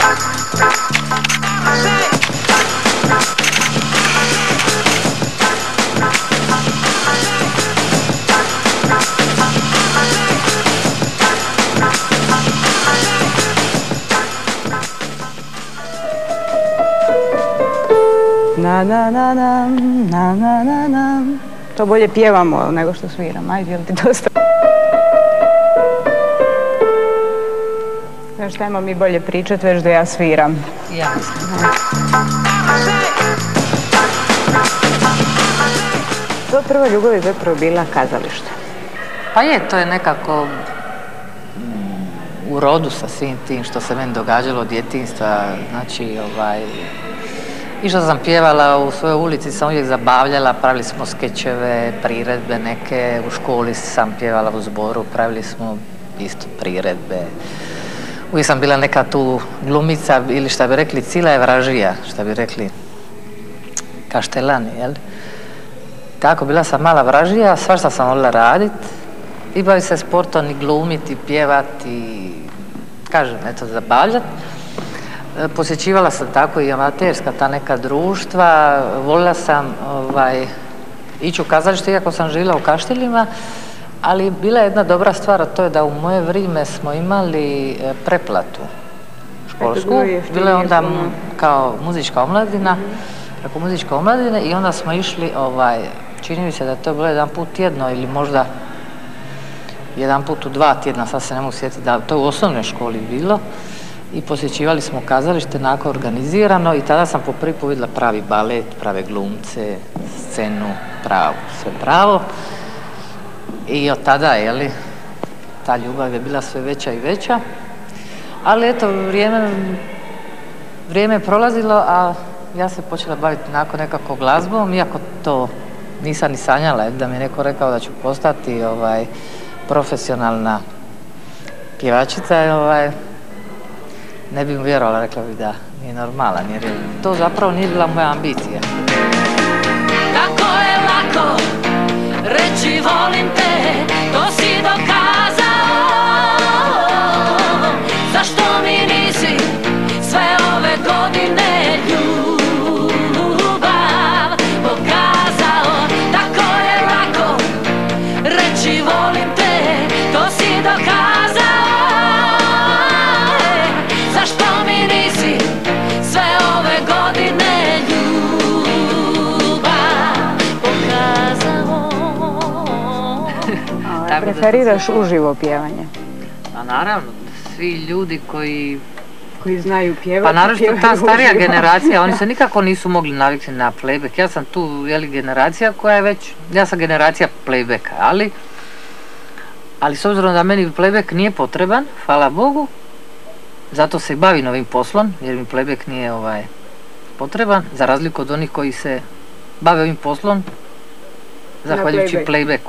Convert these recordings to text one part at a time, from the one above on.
Na na na na na na na na. To bolje pjevamo nego što sviram. Ajde, je li ti dosta? Znaš, tajmo mi bolje pričat već da ja sviram. Jasno. To prva ljubav je zapravo bila kazalište. Pa je, to je nekako u rodu sa svim tim što se meni događalo od djetinjstva. Znači, i što sam pjevala u svojoj ulici, sam uvijek zabavljala, pravili smo skečeve, priredbe neke, u školi sam pjevala u zboru, pravili smo isto priredbe. Uvijek sam bila neka tu glumica ili šta bi rekli cila je vražija, šta bi rekli kaštelani, jel? Tako, bila sam mala vražija, svašta sam volila raditi i baviti se sportom i glumiti, pjevati, kažem, eto, zabavljati. Posjećivala sam tako i amaterska ta neka društva, volila sam ići u kazalište iako sam živjela u Kaštiljima, ali bila je jedna dobra stvar, a to je da u moje vrijeme smo imali pretplatu školsku, bila je onda kao muzička omladina, preko muzičke omladine i onda smo išli, čini mi se da je to bilo jedan put tjedno ili možda jedan put u 2 tjedna, sad se ne mogu sjetiti, da to je u osnovnoj školi bilo. I posjećivali smo kazalište onako organizirano i tada sam po prvi put vidjela pravi balet, prave glumce, scenu, pravo, sve pravo. I od tada, jeli, ta ljubav je bila sve veća i veća. Ali eto, vrijeme je prolazilo, a ja se počela baviti onako nekako glazbom, iako to nisam ni sanjala, da mi je neko rekao da ću postati profesionalna pjevačica, ne bi mu vjerovala, rekla bi da nije normalan, jer to zapravo nije bila moja ambicija. Kako je lako reći volim te, to si dokazao. Zašto mi nisi sve ove godine ljubav pokazao? Tako je lako reći volim te, to si dokazao. Preferiraš uživo pjevanje? A naravno, svi ljudi koji znaju pjevati. Pa naravno ta starija generacija, oni se nikako nisu mogli naviknuti na playback. Ja sam tu, generacija koja je već, ja sam generacija playbacka, ali s obzirom da meni playback nije potreban, hvala Bogu, zato se i bavim ovim poslom, jer mi playback nije potreban, za razliku od onih koji se bave ovim poslom, zahvaljujući playbacku.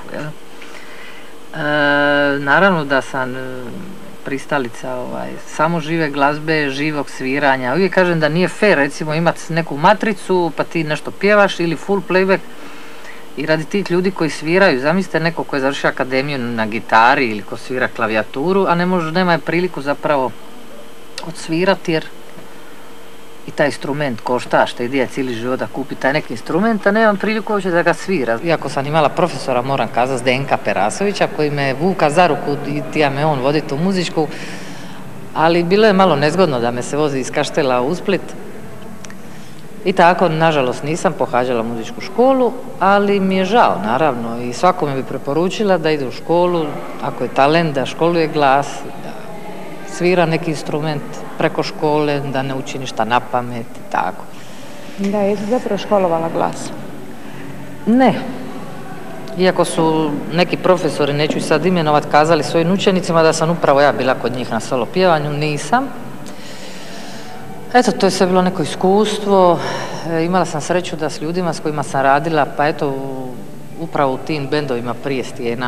Naravno da sam pristalica samo žive glazbe, živog sviranja. Uvijek kažem da nije fair recimo imati neku matricu pa ti nešto pjevaš ili full playback i radi tih ljudi koji sviraju, zamislite neko koji je završio akademiju na gitari ili ko svira klavijaturu, a nema priliku zapravo odsvirati jer i taj instrument košta, što ide cijeli život da kupi taj neki instrument, a nemam priliku uopće da ga svira. Iako sam imala profesora, moram kazati, Zdenka Perasovića, koji me vuka za ruku i tija me on voditi u muzičku, ali bilo je malo nezgodno da me se vozi iz Kaštela u Split. I tako, nažalost, nisam pohađala muzičku školu, ali mi je žao, naravno, i svakome bi preporučila da ide u školu, ako je talent, da školuje glas, da svira neki instrument preko škole, da ne uči ništa na pamet i tako. Da, jesi zapravo školovala glas? Ne. Iako su neki profesori, neću sad imenovat, kazali svojim učenicima da sam upravo ja bila kod njih na solo pjevanju, nisam. Eto, to je sve bilo neko iskustvo. Imala sam sreću da s ljudima s kojima sam radila, pa eto, upravo u tim bendovima prije stijena,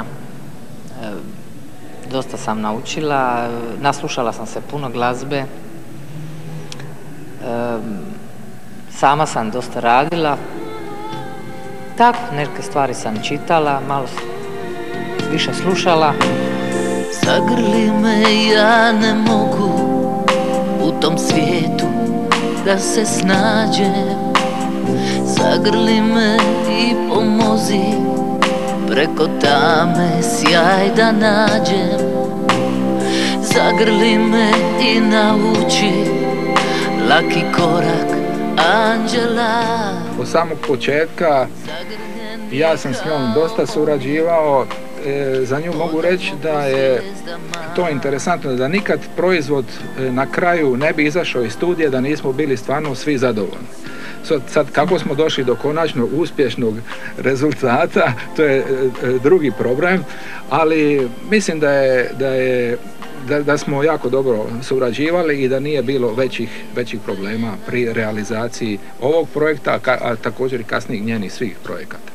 dosta sam naučila, naslušala sam se puno glazbe, sama sam dosta radila, tako, neke stvari sam čitala, malo više slušala. Zagrli me, ja ne mogu u tom svijetu da se snađem. Zagrli me i pomozi, preko tame sjaj da nađem. Zagrli me i nauči laki korak anđela. Od samog početka ja sam s njom dosta surađivao. Za nju mogu reći da je to interesantno, da nikad proizvod na kraju ne bi izašao iz studija da nismo bili stvarno svi zadovoljni. Sad kako smo došli do konačnog uspješnog rezultata, to je drugi problem, ali mislim da smo jako dobro surađivali i da nije bilo većih problema pri realizaciji ovog projekta, a također i kasnijih njenih svih projekata.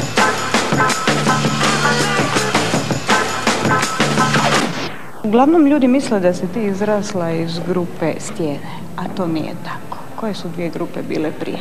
Uglavnom ljudi misle da si ti izrasla iz grupe Stijene, a to nije tako. Koje su dvije grupe bile prije?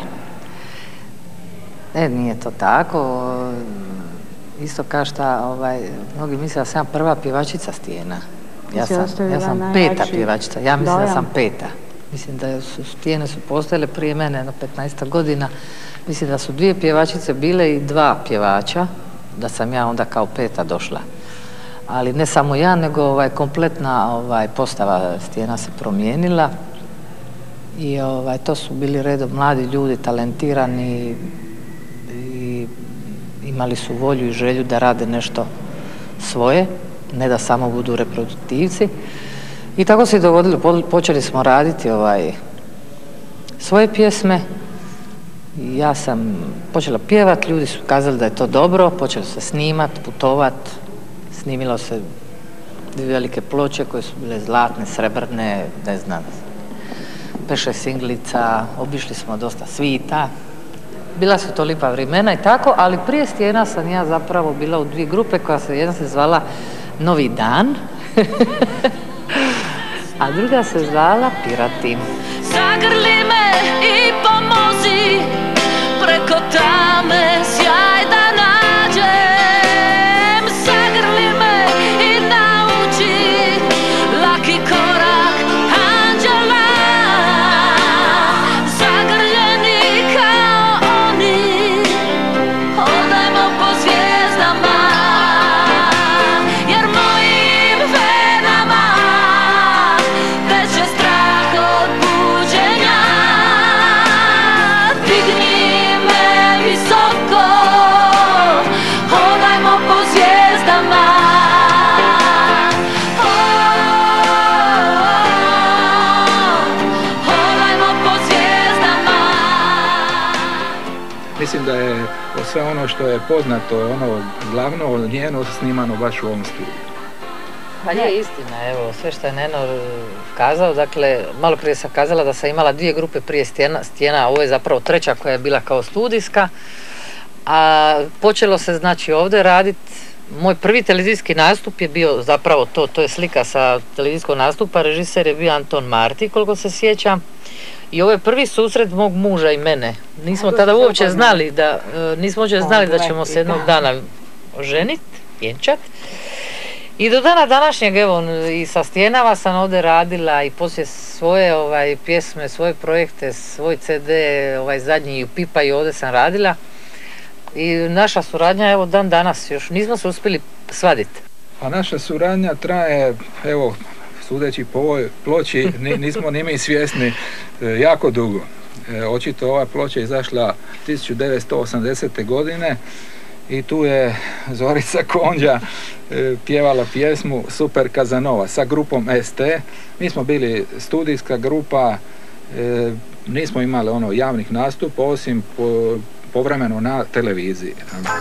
Ne, nije to tako. Isto kao što mnogi misle da sam ja prva pjevačica Stijena. Ja sam peta pjevačica. Ja mislim da sam peta. Mislim da su Stijene postojale prije mene, jedno 15 godina. Mislim da su dvije pjevačice bile i dva pjevača, da sam ja onda kao peta došla. Ali ne samo ja, nego kompletna postava Stijena se promijenila. I to su bili redom mladi ljudi, talentirani i imali su volju i želju da rade nešto svoje, ne da samo budu reproduktivci. I tako se i dogodilo, počeli smo raditi svoje pjesme. Ja sam počela pjevat, ljudi su kazali da je to dobro, počeli se snimat, putovat. Snimilo se dvije velike ploče koje su bile zlatne, srebrne, ne znam, 5-6 singlica, obišli smo dosta svita. Bila su to lipa vremena i tako, ali prije Stijena sam ja zapravo bila u dvije grupe koja jedna se zvala Novi dan, a druga se zvala Pirati. Zagrli me i pomozi, preko tame sjaj da nađem. Zagrli me i nauči laki korak anđela. Zagrljeni kao oni, hodajmo po zvijezdama, jer mojim venama teče strah od buđenja. Digni me visoko, hodajmo po zvijezdama. Hodajmo po zvijezdama. Mislim da je sve ono što je poznato, ono glavno njeno snimano baš u ovom studiju. Pa je istina, evo, sve što je Neno kazao, dakle, malo prije sam kazala da sam imala dvije grupe prije Stijena, a ovo je zapravo treća koja je bila kao studijska, a počelo se znači ovdje raditi. Moj prvi televizijski nastup je bio zapravo to je slika sa televizijskog nastupa, režiser je bio Anton Marti, koliko se sjećam. I ovo je prvi susret mog muža i mene. Nismo tada uopće znali da ćemo se jednog dana oženiti, vjenčat. I do dana današnjeg, evo, i sa Stijenama sam ovdje radila i poslije svoje pjesme, svoje projekte, svoj CD, zadnji i u Pipa i ovdje sam radila. I naša suradnja, evo, dan danas još nismo se uspjeli svaditi. A naša suradnja traje, evo, sudeći po ovoj ploči, nismo ni mi svjesni jako dugo. Očito ova ploča je izašla 1980. godine i tu je Zorica Konđa pjevala pjesmu Super Casanova sa grupom ST. Mi smo bili studijska grupa, nismo imali javnih nastupa osim povremeno na televiziji.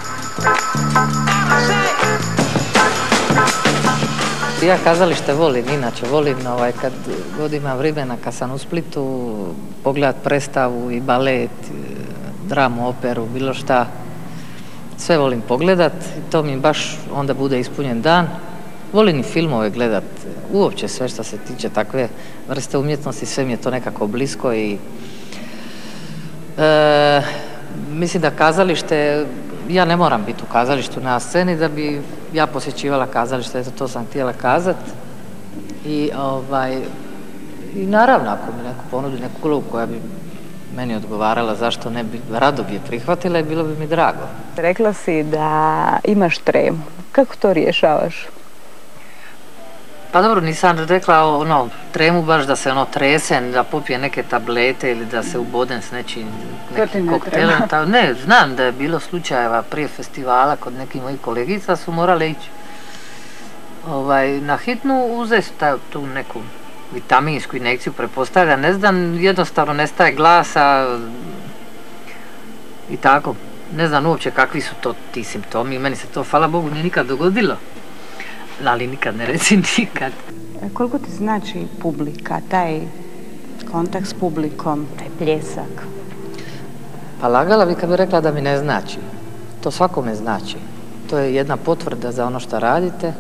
Ja kazalište volim, inače volim kad god imam vremena, kad sam u Splitu, pogledat predstavu i balet, dramu, operu, bilo šta. Sve volim pogledat i to mi baš onda bude ispunjen dan. Volim i filmove gledat, uopće sve što se tiče takve vrste umjetnosti, sve mi je to nekako blisko i mislim da kazalište, ja ne moram biti u kazalištu na sceni da bi ja posjećivala kazalište, eto to sam htjela kazat. I I naravno, ako mi neko ponudi neku ulogu koja bi meni odgovarala, zašto ne bi, rado bi je prihvatila i bilo bi mi drago. Rekla si da imaš tremu. Kako to rješavaš? Pa dobro, nisam rekla tremu baš da se trese, da popije neke tablete ili da se ubodem s nečim koktelom. Ne, znam da je bilo slučajeva prije festivala kod nekih mojih kolegica su morale ići na hitnu, uzeti tu neku vitaminsku injekciju, pretpostavlja, ne znam, jednostavno nestaje glasa i tako. Ne znam uopće kakvi su to ti simptomi, meni se to, hvala Bogu, nije nikad dogodilo. Ali nikad ne reci nikad. Koliko ti znači publika, taj kontakt s publikom, taj pljesak? Pa lagala bi kad bi rekla da mi ne znači. To svakome znači. To je jedna potvrda za ono što radite.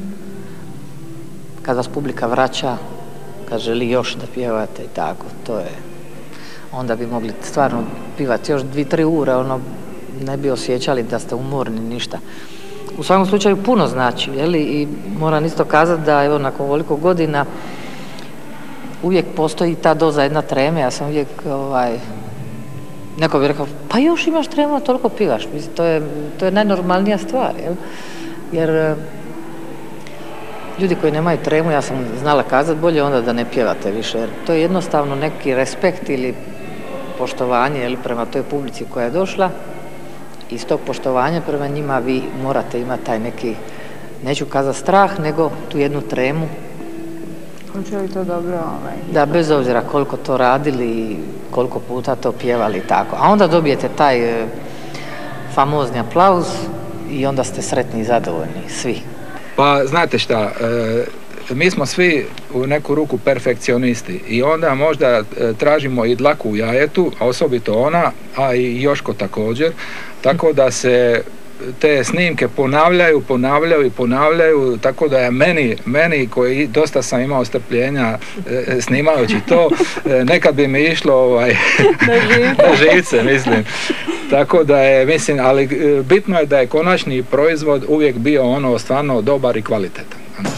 Kad vas publika vraća, kad želi još da pjevate i tako, to je. Onda bi mogli stvarno pivati još 2-3 ure, ne bi osjećali da ste umorni, ništa. U svakom slučaju puno znači, i moram isto kazati da evo nakon ovoliko godina uvijek postoji ta doza jedna treme, ja sam uvijek neko bi rekao, pa još imaš tremu, a toliko pivaš, mislim, to je najnormalnija stvar, jer ljudi koji nemaju tremu, ja sam znala kazati, bolje onda da ne pjevate više, jer to je jednostavno neki respekt ili poštovanje prema toj publici koja je došla. Iz tog poštovanja prema njima vi morate imati taj neki, neću kazati strah, nego tu jednu tremu. Hoće li to dobro? Da, bez obzira koliko to radili i koliko puta to pjevali i tako. A onda dobijete taj famozni aplauz i onda ste sretni i zadovoljni, svi. Pa znate šta, mi smo svi u neku ruku perfekcionisti i onda možda tražimo i dlaku u jajetu, a osobito ona, a i Joško također, tako da se te snimke ponavljaju, tako da je meni koji dosta sam imao strpljenja snimajući to, nekad bi mi išlo na živce, mislim. Tako da je, mislim, ali bitno je da je konačni proizvod uvijek bio stvarno dobar i kvalitetan.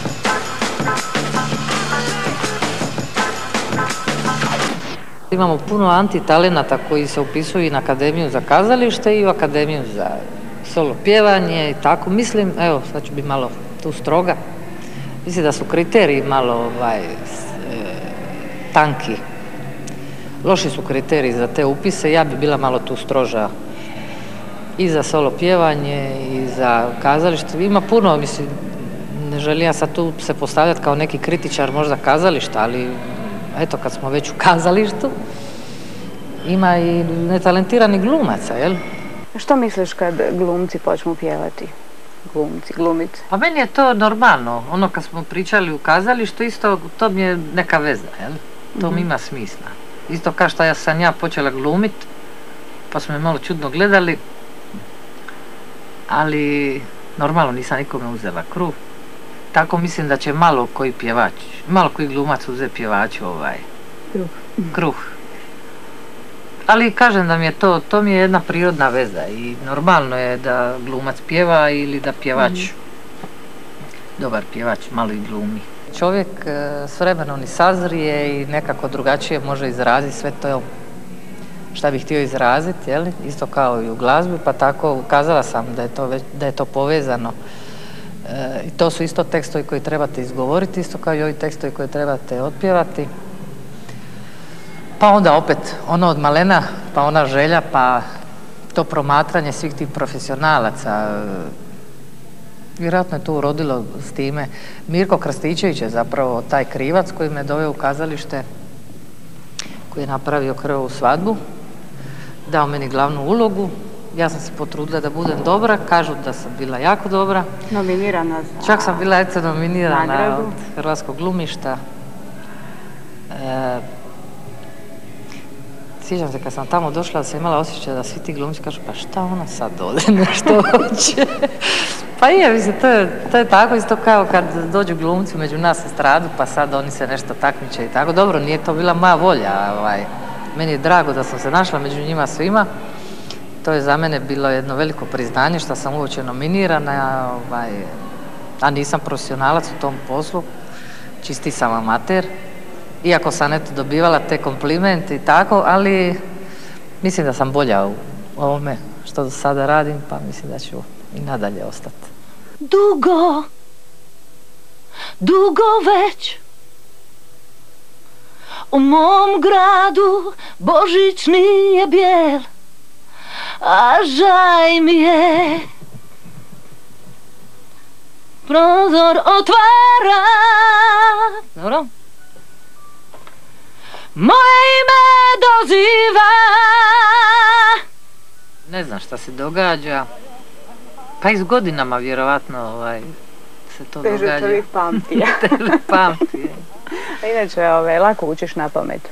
Imamo puno antitalenata koji se upisuju i na Akademiju za kazalište i u Akademiju za solo pjevanje i tako. Mislim, evo, sad ću biti malo tu stroga. Mislim da su kriteriji malo tanki. Loši su kriteriji za te upise, ja bi bila malo tu stroža i za solo pjevanje i za kazalište. Ima puno, mislim, ne želim ja sad tu se postavljati kao neki kritičar možda kazališta, ali eto, kad smo već u kazalištu, ima i netalentirani glumaca, jel? Što misliš kad glumci počnu pjevati? Glumice? Pa meni je to normalno. Kad smo pričali u kazalištu, isto to mi je neka veza, jel? To mi ima smisla. Isto kao što sam ja počela glumit, pa smo me malo čudno gledali, ali normalno nisam nikome uzela kruh. Tako mislim da će malo koji glumac uze pjevaču kruh. Ali kažem da mi je to mi je jedna prirodna veza i normalno je da glumac pjeva ili da pjevač, dobar pjevač, malo i glumi. Čovjek s vremenom i sazrije i nekako drugačije može izraziti sve to šta bih htio izraziti, isto kao i u glazbi, pa tako ukazala sam da je to povezano. I to su isto tekstovi koji trebate izgovoriti, isto kao i ovi tekstovi koje trebate otpjevati. Pa onda opet ono od malena, pa ona želja, pa to promatranje svih tih profesionalaca. Vjerojatno je to urodilo s time. Mirko Krstičević je zapravo taj krivac koji me doveo u kazalište, koji je napravio Krvavu svadbu, dao meni glavnu ulogu. Ja sam se potrudila da budem dobra, kažu da sam bila jako dobra. Nominirana za... Čak sam bila nominirana od Hrvatskog glumišta. Sjećam se kad sam tamo došla da sam imala osjećaj da svi ti glumci kažu pa šta ona sad ovdje nešto hoće. Pa mislim, to je tako isto kao kad dođu glumci među nas u estradu pa sad oni se nešto takmiče i tako. Dobro, nije to bila moja volja. Meni je drago da sam se našla među njima svima. To je za mene bilo jedno veliko priznanje što sam uopće nominirana, a nisam profesionalac u tom poslu, čisti sam amater. Iako sam eto dobivala te komplimente i tako, ali mislim da sam bolja u ovome što do sada radim, pa mislim da ću i nadalje ostati. Dugo, dugo već u mom gradu Božić nije bijel, a žaj mi je. Prozor otvara, dobro, moje ime doziva. Ne znam šta se događa, pa i s godinama vjerovatno se to događa. Teže čovjek pamti. Teže pamti. A inače, lako učiš na pamet.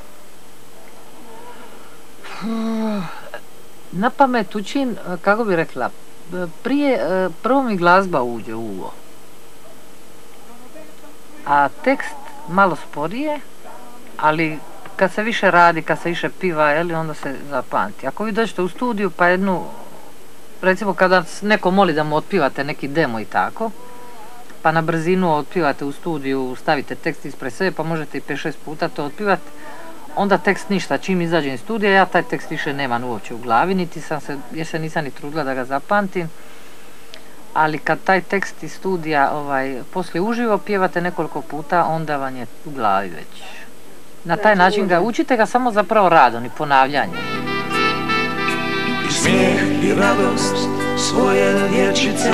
Na pamet učim, kako bi rekla, prvo mi glazba uđe u uvo. A tekst malo sporije, ali kad se više radi, kad se više piva, onda se zapamti. Ako vi dođete u studiju pa recimo kada neko moli da mu otpivate neki demo i tako, pa na brzinu otpivate u studiju, stavite tekst ispred sebe pa možete i 5-6 puta to otpivati, onda tekst ništa, čim izađem iz studija ja taj tekst više nemam uopće u glavi, jer se nisam ni trudila da ga zapamtim. Ali kad taj tekst iz studija poslije uživo pjevate nekoliko puta, onda vam je u glavi već. Na taj način ga učite ga samo zapravo radom i ponavljanjem. I smijeh i radost svoje dječice,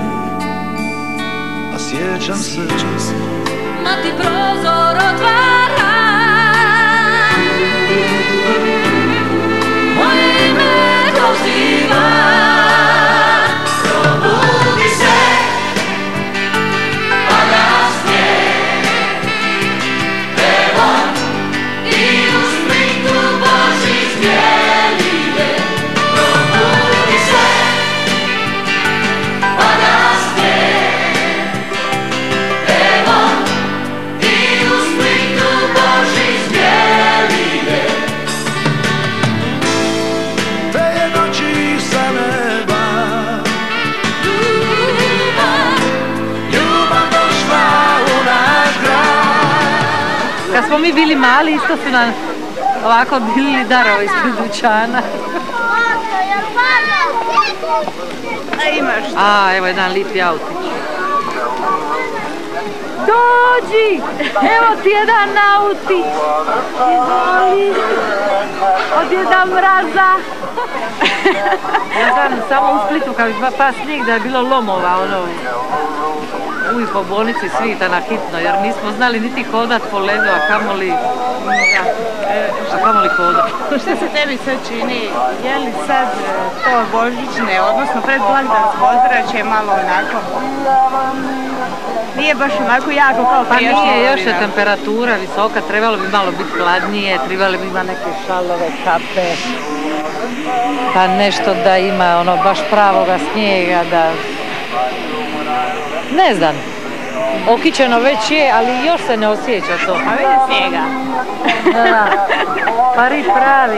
a sjećam se Ma ti prozor otvara, moje ime doziva. Probudi se, pa nasnije, evo i u Splitu Božić bijeli. Probudi se, pa nasnije, evo i u Splitu Božić bijeli. te je noći sa neba, ljubav došla u naš grad. Kad smo mi bili mali, isto su nam ovako bili darovi ispred dućana. A imaš. Evo jedan lipi autić. Dođi! Evo ti jedan autić! Izvoli! Od Djeda Mraza! Ja znam samo u Splitu kad bi pa snijeg da je bilo lomova, uvijek po bolnici svita na hitno, jer nismo znali niti hodat po ledu, a kamoli hodat. Što se tebi sad čini, je li sad to božićne, odnosno predblagdansko ozračje malo onako? Nije baš onako jako kao prijašnje godine. Pa nije, još je temperatura visoka, trebalo bi malo biti hladnije, trebali bi ima neke šalove, kape, pa nešto da ima baš pravoga snijega, da... Ne znam, okićeno već je, ali još se ne osjeća to. A vidi snijega. Da, pari pravi.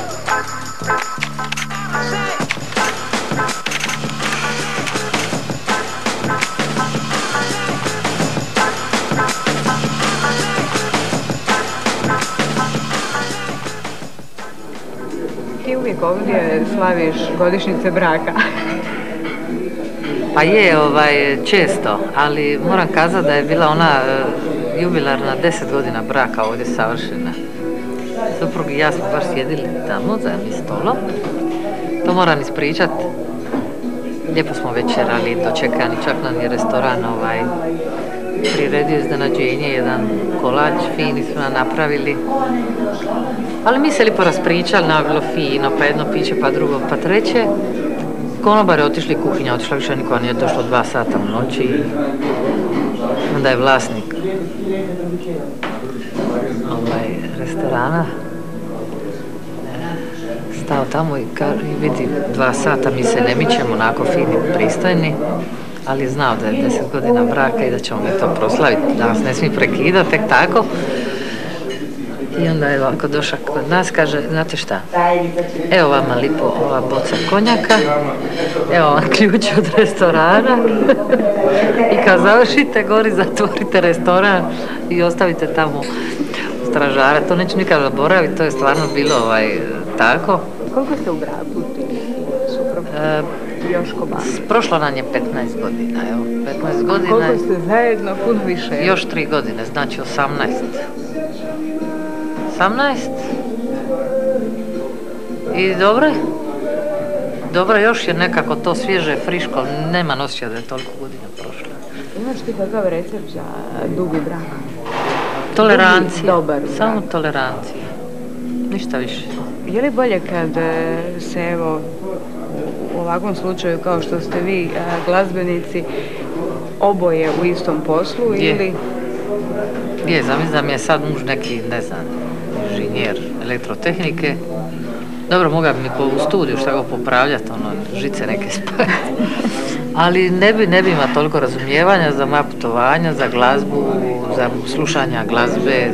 Ti uvijek ovdje slaviš godišnjice braka. Pa je, često, ali moram kazati da je bila ona jubilarna 10 godina braka ovdje savršena. Suprug i ja smo baš sjedili tamo za jednim stolom. To moram ispričat. Lijepo smo večerali, dočekani, čak nam je restoran priredio iznenađenje, jedan kolač fini su nam napravili. Ali mi se lijepo raspričali, nam je bilo fino, pa jedno piće, pa drugo, pa treće. Konobari otišli, kuhinja otišla, više niko nije došlo 2 sata u noći. Onda je vlasnik restorana stao tamo i vidi 2 sata mi se ne mićemo, onako fini, pristojni, ali je znao da je 10 godina braka i da ćemo mi to proslaviti, da nas ne smije prekidati, tek tako. I onda je ovako došao kod nas, kaže, znate šta, evo vama lipo ova boca konjaka, evo vam ključ od restorana i kad završite gori zatvorite restoran i ostavite tamo stražara, to neću nikad zaboraviti, to je stvarno bilo tako. Koliko ste u braku ti suprug Joško Bandić? Prošlo nam je 15 godina, evo, 15 godina. Koliko ste zajedno, puno više? Još 3 godine, znači 18. 18? I dobro je. Dobro, još je nekako to svježe, friško, nema osjećaja da je toliko godina prošlo. Imaš ti kakav recept za dugi brak? Tolerancija, dobar samo brak. tolerancija, ništa više. Je li bolje kad se evo u ovakvom slučaju kao što ste vi glazbenici oboje u istom poslu ili... Je, zamisli da mi je sad muž neki, ne znam, inženjer elektrotehnike. Dobro, mogao bi mi u studiju šta ga popravljati, žice neke spavati. Ali ne bi ima toliko razumijevanja za moja putovanja, za glazbu, za slušanja glazbe,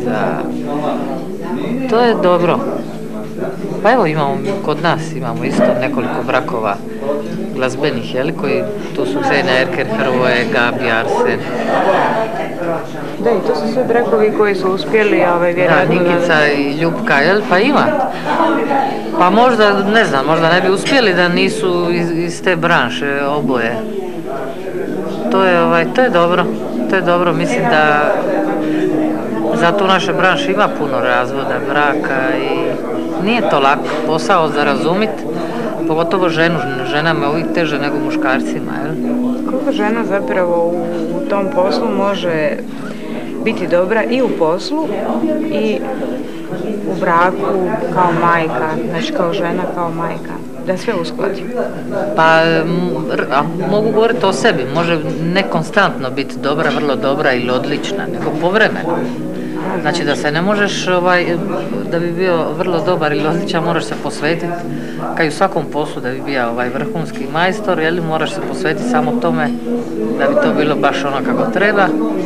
to je dobro. Pa evo kod nas imamo isto nekoliko brakova glazbenih, koji tu su Zena Erker, Hrvoje, Gabi, Arsen. Da, i to su sve brakovi koji su uspjeli, vjerojatno... Da, Nikica i Ljupka, pa ima. Pa možda, ne znam, možda ne bi uspjeli da nisu iz te branše oboje. To je dobro. To je dobro, mislim da zato u našoj branši ima puno razvoda, braka i nije to lak posao za razumjeti, pogotovo ženama je uvijek teže nego muškarcima. Koliko žena zapravo u tom poslu može biti dobra i u poslu i u braku kao majka, znači kao žena, kao majka, da sve uskladi? Pa mogu govoriti o sebi, može ne konstantno biti dobra, vrlo dobra ili odlična, nego povremeno. Znači da se ne možeš, da bi bio vrlo dobar ili odličan, moraš se posvetiti, kao i u svakom poslu da bi bio vrhunski majstor, moraš se posvetiti samo tome da bi to bilo baš ono kako treba.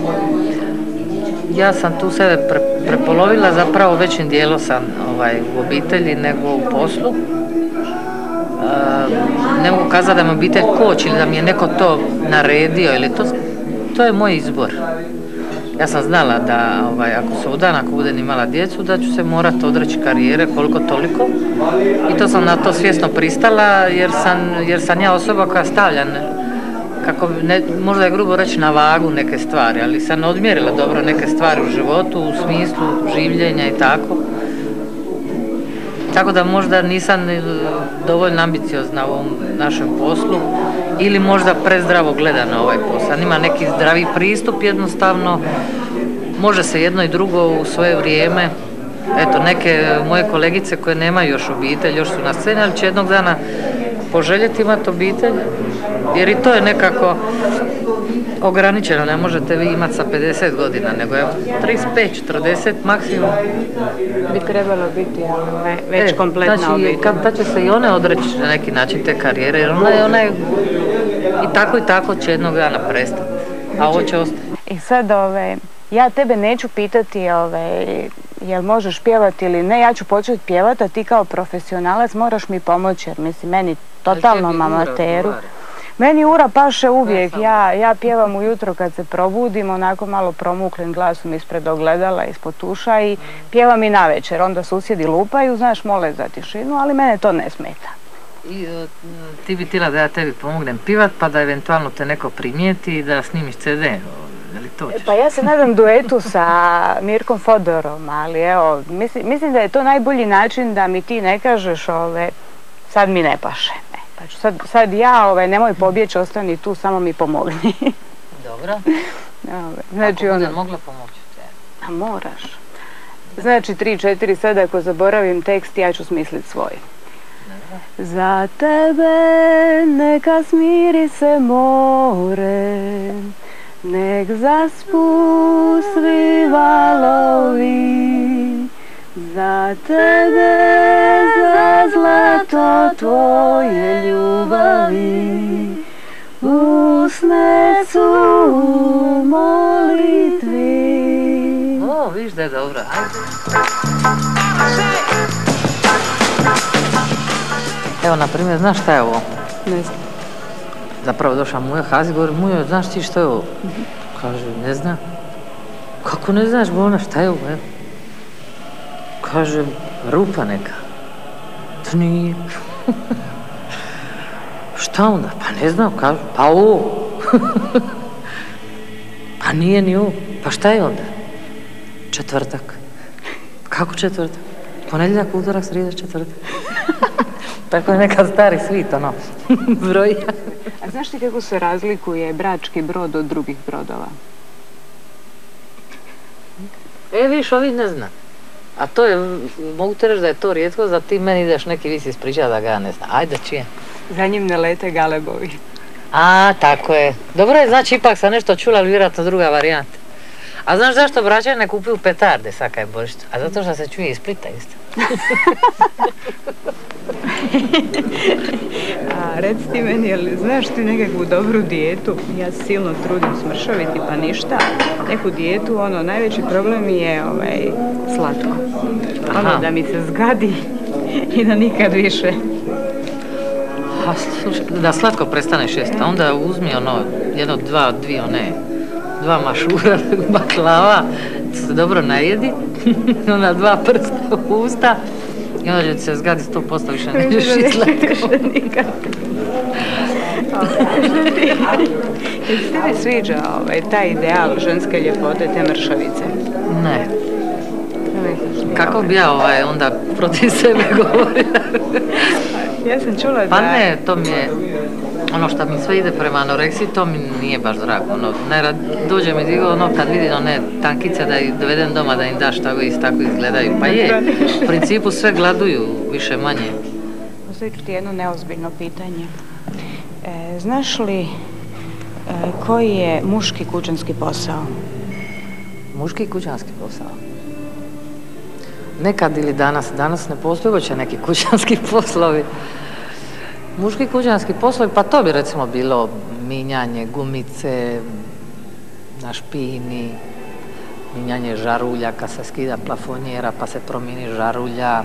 Ja sam tu sebe prepolovila, zapravo većim dijelom sam u obitelji nego u poslu. Ne mogu kazati da me obitelj koči ili da mi je neko to naredio, ili to je moj izbor. Ja sam znala da ako sudan, ako budem imala djecu, da ću se morati odreći karijere koliko toliko. I to sam na to svjesno pristala jer sam ja osoba koja stavlja, možda je grubo reći, na vagu neke stvari, ali sam odmjerila dobro neke stvari u životu, u smislu življenja i tako. Tako da možda nisam dovoljno ambiciozna u ovom našem poslu ili možda prezdravo gleda na ovaj posao. Ima neki zdravi pristup, jednostavno može se jedno i drugo u svoje vrijeme. Eto, neke moje kolegice koje nemaju još obitelj, još su na sceni, ali će jednog dana poželjeti imati obitelj, jer i to je nekako ograničeno, ne možete vi imati sa 50 godina, nego je 35, 40 maksimum. Bi trebalo biti već kompletna obitelj. Tad će se i one odreći na neki način te karijere, jer ona je i tako će jednog dana prestati, a ovo će ostati. I sad, ja tebe neću pitati jel možeš pjevati ili ne, ja ću početi pjevati, a ti kao profesionalac moraš mi pomoći, jer mislim, meni totalnom amateru. Meni ura paše uvijek, ja pjevam ujutro kad se probudim, onako malo promuklim glasom ispred ogledala, ispod tuša i pjevam i navečer, onda susjedi lupaju, znaš, mole za tišinu, ali mene to ne smeta. I ti bi htjela da ja tebi pomognem pivat, pa da eventualno te neko primijeti i da snimiš CD, ili to ćeš? Pa ja se nadam duetu sa Mirkom Fodorom, ali evo, mislim da je to najbolji način da mi ti ne kažeš sad mi ne paše. Pa ću sad ja, nemoj pobjeći, ostani tu, samo mi pomogni. Dobro. Znači, ako budem mogla pomoći te? A moraš. Znači 3, 4, sad ako zaboravim tekst, ja ću smisliti svoj. Za tebe neka smiri se more, nek zaspu svi valovi. Za tebe, za zlato tvoje ljubavi, usne su u molitvi. O, viš da je dobra. Evo, na primjer, znaš šta je ovo? Ne znam. Zapravo došla Mujo Hazi, govori, Mujo, znaš ti što je ovo? Kaže, ne znam. Kako ne znaš, Bona, šta je ovo? Kaže, rupa neka. To nije. Šta onda? Pa ne znam, kažu, pa ovo. Pa nije ni ovo. Pa šta je onda? Četvrtak. Kako četvrtak? Ponedjeljak, utorak, srijeda, četvrtak. Tako je neka stari svit, ono, broja. A znaš ti kako se razlikuje Brački brod od drugih brodova? Viš, ovi ne zna. A to je, mogu te reći da je to rijetko, da ti meni ideš neki vis ispričati da ga ja ne znam. Ajde, čije? Za njim ne lete galebovi. A, tako je. Dobro je, znači ipak sam nešto čula, ali vjerojatno druga varijanta. A znaš zašto Bračani ne kupuju petarde svaka je Božić? A zato što se čuje iz Splita isto. A reci ti meni, jel znaš ti nekakvu dobru dijetu? Ja se silno trudim smršaviti pa ništa. Neku dijetu, ono, najveći problem mi je slatko. Ono da mi se zgadi i da nikad više. A slušaj, da slatko prestaneš jesti, a onda uzmi ono, dva mašura, baklava, se dobro najedi, onda 2 prsta u usta i onda će ti se zgadi 100% više nećeš i slatko. Jel se tebi sviđa taj ideal ženske ljepote, te mršavice? Ne. Kako bi ja onda protiv sebe govorila? Ja sam čula da... Pa ne, to mi je, ono što mi sve ide prema anoreksiji, to mi nije baš drago. Dođe mi digo, kad vidim one tankice da ih dovedem doma, da im daš tako izgledaju. Pa je, u principu sve gladuju, više manje. Postavit ću ti jedno neozbiljno pitanje. Znaš li koji je muški kućanski posao? Muški kućanski posao? Nekad ili danas ne postoji uopće neki kućanski poslovi. Muški kućanski poslovi, pa to bi recimo bilo minjanje gumice na špini, minjanje žarulja kad se skida plafonjera pa se promijeni žarulja.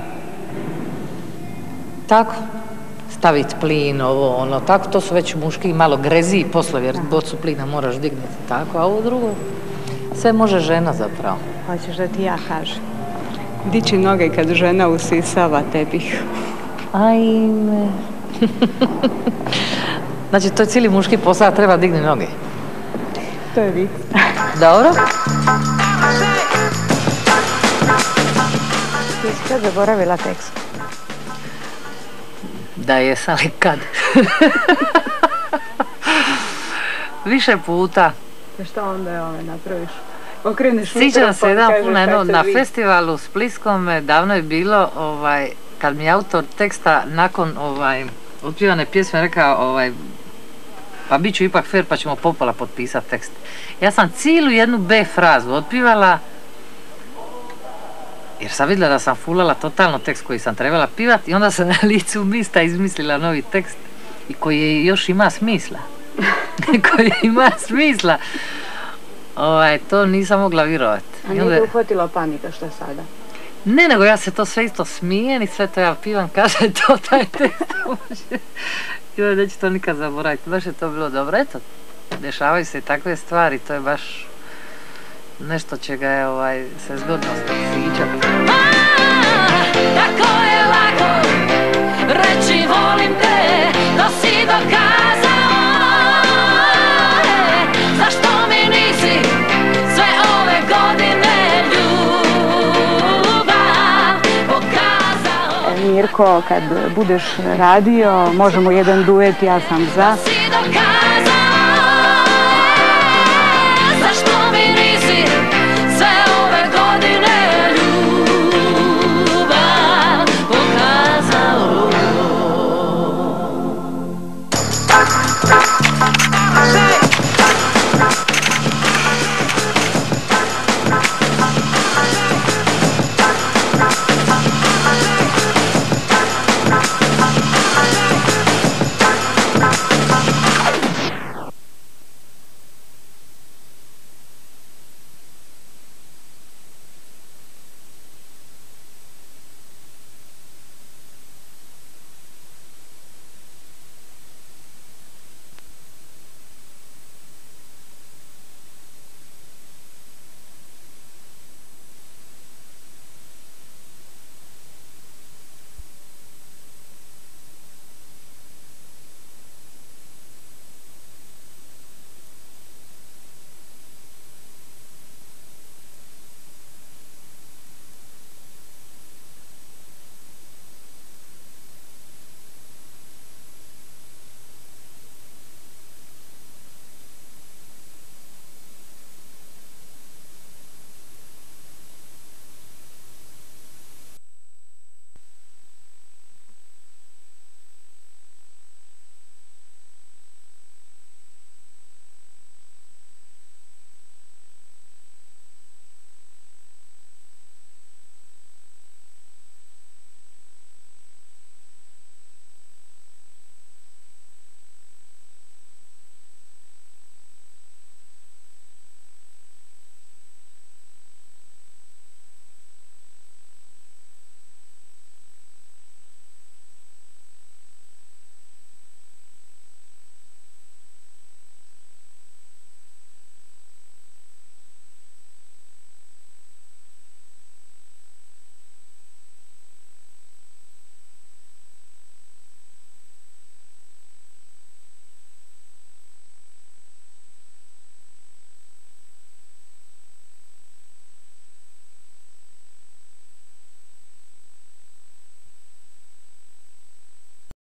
Tako, staviti plin, ovo, ono, tako, to su već muški malo greziji poslovi jer bocu plina moraš dignuti, tako, a ovo drugo sve može žena zapravo. Hoćeš da ti ja kažem? Dići noge kad žena usisava tepih. Ajme. Znači, to je cijeli muški posao, treba digni noge. To je vic. Dobro. Jesi kad zaboravila tekst? Da jesam, ali kad? Više puta. Šta onda napraviš? Okreneš sjećam se jedan put na festivalu Splitskom, davno je bilo, kad mi je autor teksta nakon otpjevane pjesme rekao, pa bit ću ipak fair pa ćemo popola potpisati tekst. Ja sam cijelu jednu B frazu otpjevala, jer sam vidjela da sam fulala totalno tekst koji sam trebala pivati i onda sam na licu mista izmislila novi tekst i koji još ima smisla. Koji ima smisla. To nisam mogla vjerovati. A nije te uhvatila panika, šta sada? Ne, nego ja se to sve isto smijem i sve to ja pivam, kaže to taj tekst. I onda neću to nikad zaboraviti. Baš je to bilo dobro. Eto, dešavaju se i takve stvari, to je baš nešto čega je se zgodno sviđati. Tako je lako reći volim te, to si dokazao. Zašto mi nisi sve ove godine ljubav pokazao? Mirko, kad budeš radio, možemo jedan duet, ja sam za.